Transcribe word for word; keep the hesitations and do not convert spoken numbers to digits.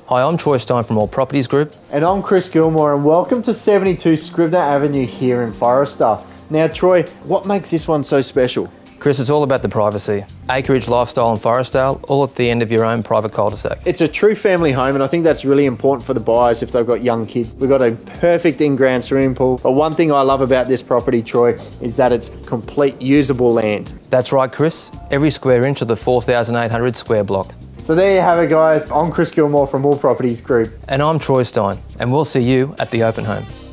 Hi, I'm Troy Stein from All Properties Group. And I'm Chris Gilmore, and welcome to seventy-two Scribner Avenue here in Forrester. Now Troy, what makes this one so special? Chris, it's all about the privacy. Acreage, lifestyle and Forestdale, all at the end of your own private cul-de-sac. It's a true family home, and I think that's really important for the buyers if they've got young kids. We've got a perfect in-ground swimming pool. But one thing I love about this property, Troy, is that it's complete usable land. That's right, Chris. Every square inch of the four thousand eight hundred square block. So there you have it, guys. I'm Chris Gilmore from All Properties Group. And I'm Troy Stein, and we'll see you at the open home.